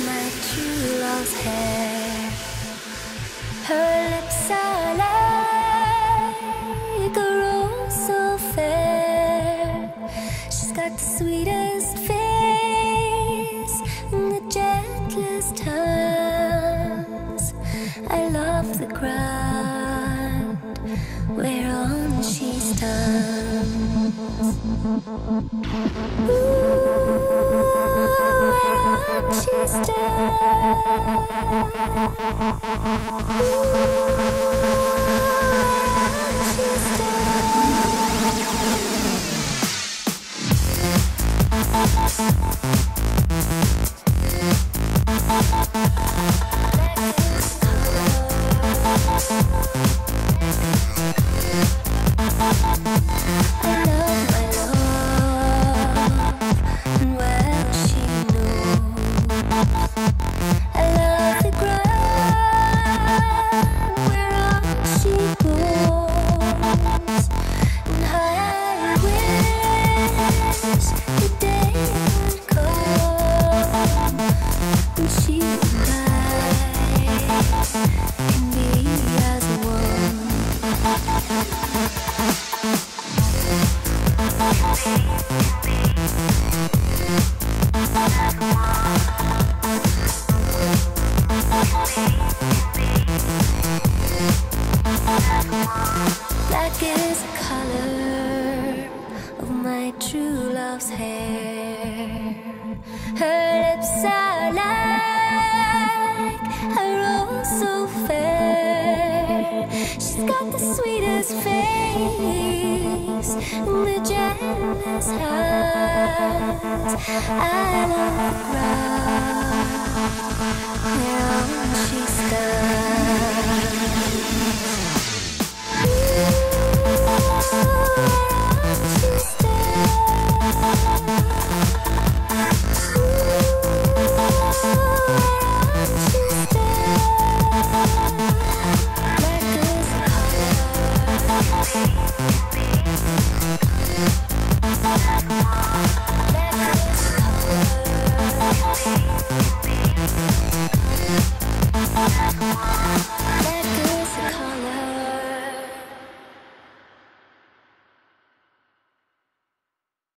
my true love's hair. Her lips are like a rose so fair. She's got the sweetest face and the gentlest hands. I love the ground whereon she stands. Whereon she black is the color of my true love's hair. Her lips are like a rose so fair. She's got the sweetest face and the gentlest hands. I love the ground whereon she stands.